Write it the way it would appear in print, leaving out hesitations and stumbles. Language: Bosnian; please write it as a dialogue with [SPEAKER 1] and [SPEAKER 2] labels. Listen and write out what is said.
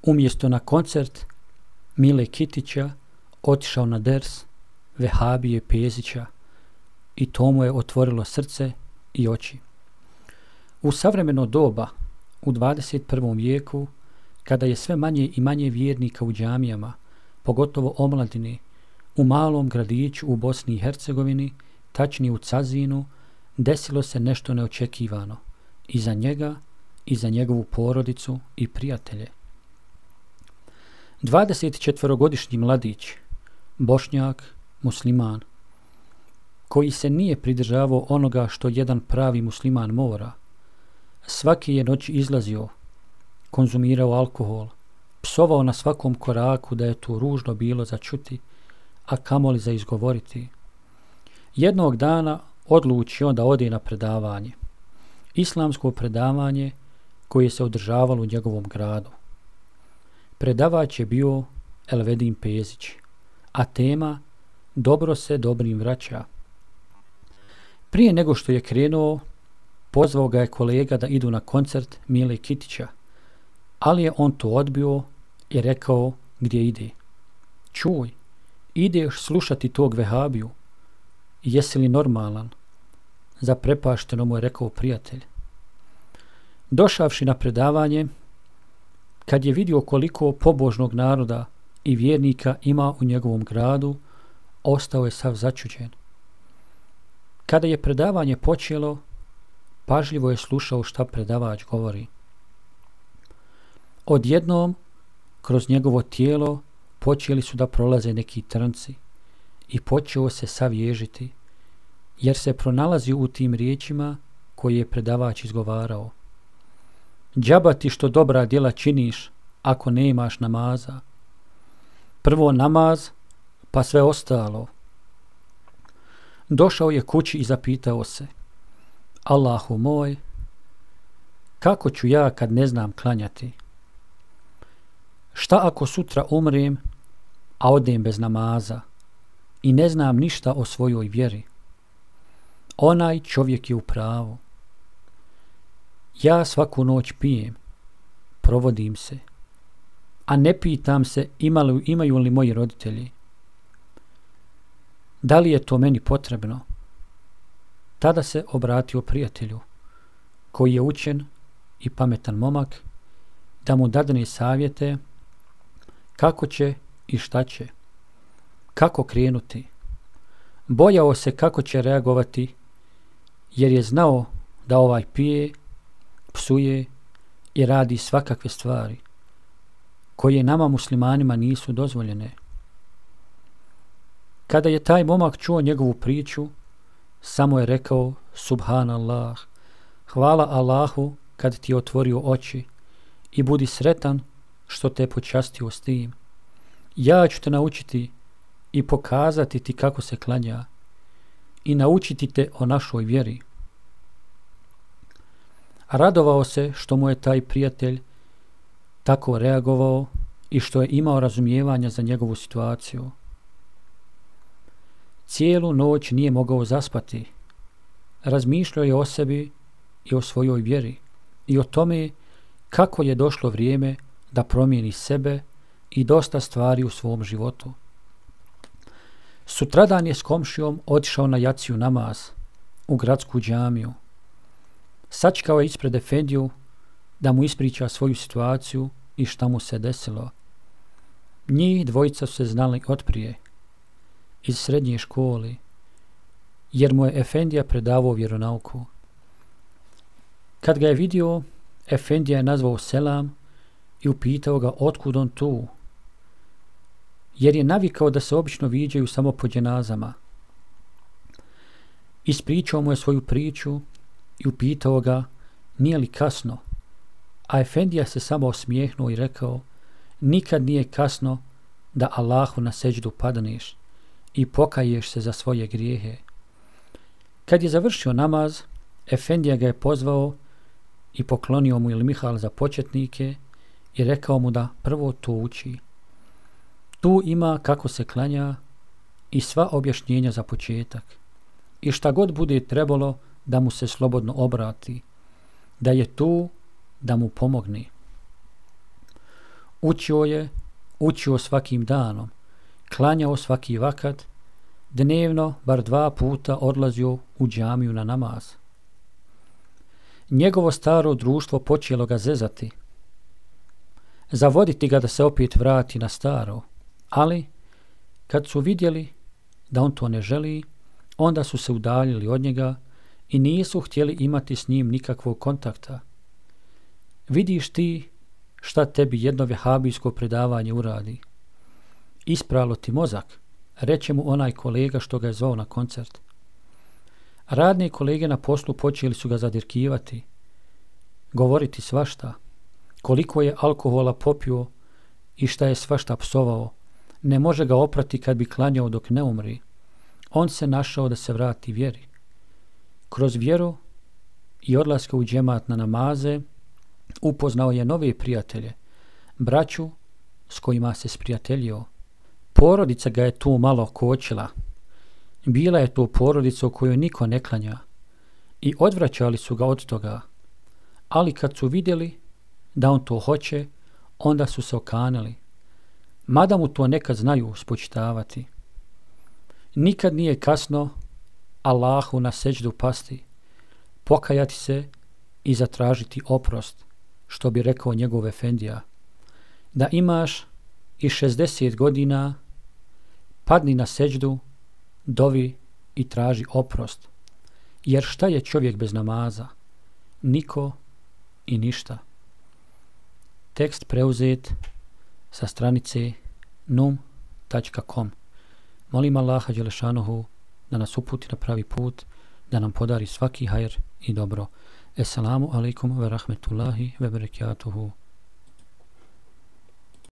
[SPEAKER 1] umjesto na koncert Mile Kitića otišao na ders Vehabije Pezića i to mu je otvorilo srce i oči. U savremeno doba, u 21. vijeku, kada je sve manje i manje vjernika u džamijama, pogotovo omladine, u malom gradiću u Bosni i Hercegovini, tačnije u Cazinu, desilo se nešto neočekivano i za njega i za njegovu porodicu i prijatelje. 24-godišnji mladić, Bošnjak, musliman, koji se nije pridržavao onoga što jedan pravi musliman mora, svake je noći izlazio, konzumirao alkohol, psovao na svakom koraku da je to ružno bilo za čuti, a kamoli za izgovoriti. Jednog dana odlučio da ode na predavanje, islamsko predavanje koje se održavalo u njegovom gradu. Predavač je bio Elvedin Pezić, a tema dobro se dobrim vraća. Prije nego što je krenuo, pozvao ga je kolega da idu na koncert Mile Kitića, ali je on to odbio i rekao gdje ide. Čuj, ideš slušati tog Vehabiju, jesi li normalan? Zaprepašteno mu je rekao prijatelj. Došavši na predavanje, kad je vidio koliko pobožnog naroda i vjernika ima u njegovom gradu, ostao je sav začuđen. Kada je predavanje počelo, pažljivo je slušao šta predavač govori. Odjednom, kroz njegovo tijelo počeli su da prolaze neki trnci i počeo se sav ježiti, jer se pronalazio u tim riječima koje je predavač izgovarao. Džaba ti što dobra djela činiš ako nemaš namaza. Prvo namaz, pa sve ostalo. Došao je kući i zapitao se: Allahu moj, kako ću ja kad ne znam klanjati? Šta ako sutra umrem, a odem bez namaza i ne znam ništa o svojoj vjeri? Onaj čovjek je u pravu. Ja svaku noć pijem, provodim se, a ne pitam se imaju li moji roditelji. Da li je to meni potrebno? Tada se obratio prijatelju, koji je učen i pametan momak, da mu dadne savjete kako će i šta će, kako krenuti. Bojao se kako će reagovati, jer je znao da ovaj pije, psuje i radi svakakve stvari, koje nama muslimanima nisu dozvoljene. Kada je taj momak čuo njegovu priču, samo je rekao: Subhanallah, hvala Allahu kad ti je otvorio oči i budi sretan što te je počastio s tim. Ja ću te naučiti i pokazati ti kako se klanja i naučiti te o našoj vjeri. Radovao se što mu je taj prijatelj tako reagovao i što je imao razumijevanja za njegovu situaciju. Cijelu noć nije mogao zaspati. Razmišljao je o sebi i o svojoj vjeri i o tome kako je došlo vrijeme da promijeni sebe i dosta stvari u svom životu. Sutradan je s komšijom otišao na jaciju namaz u gradsku džamiju. Sačekao je ispred efendiju da mu ispriča svoju situaciju i šta mu se desilo. Njih dvojica su se znali otprije, iz srednje škole, jer mu je efendija predavao vjeronauku. Kad ga je vidio, efendija je nazvao selam i upitao ga otkud on tu, jer je navikao da se obično viđaju samo po dženazama. Ispričao mu je svoju priču i upitao ga nije li kasno, a efendija se samo osmijehnuo i rekao: nikad nije kasno da Allahu na seđdu padneš i pokaješ se za svoje grijehe. Kad je završio namaz, efendija ga je pozvao i poklonio mu ilmihal za početnike i rekao mu da prvo to uči. Tu ima kako se klanja i sva objašnjenja za početak. I šta god bude trebalo da mu se slobodno obrati, da je tu da mu pomogne. učio svakim danom, klanjao svaki vakat, dnevno bar 2 puta odlazio u džamiju na namaz. Njegovo staro društvo počelo ga zezati, zavoditi ga da se opet vrati na staro, ali kad su vidjeli da on to ne želi, onda su se udaljili od njega i nisu htjeli imati s njim nikakvog kontakta. Vidiš ti šta tebi jedno vehabijsko predavanje uradi? Ispralo ti mozak, reče mu onaj kolega što ga je zvao na koncert. Radne kolege na poslu počeli su ga zadirkivati, govoriti svašta, koliko je alkohola popio i šta je svašta psovao. Ne može ga oprati kad bi klanjao dok ne umri. On se našao da se vrati vjeri. Kroz vjeru i odlaske u džemat na namaze upoznao je nove prijatelje, braću s kojima se sprijateljio. Porodica ga je tu malo kočila. Bila je to porodica u kojoj niko ne klanja i odvraćali su ga od toga, ali kad su vidjeli da on to hoće, onda su se okanili, mada mu to nekad znaju spočitavati. Nikad nije kasno Allahu na seđdu pasti, pokajati se i zatražiti oprost, što bi rekao njegov efendija. Da imaš i 60 godina, padni na seđdu, dovi i traži oprost, jer šta je čovjek bez namaza? Niko i ništa. Tekst preuzet sa stranice num.com. Molim Allaha dželešanohu da nas uputi na pravi put, da nam podari svaki hajr i dobro. Esselamu alaikum ve rahmetullahi ve berekatuhu.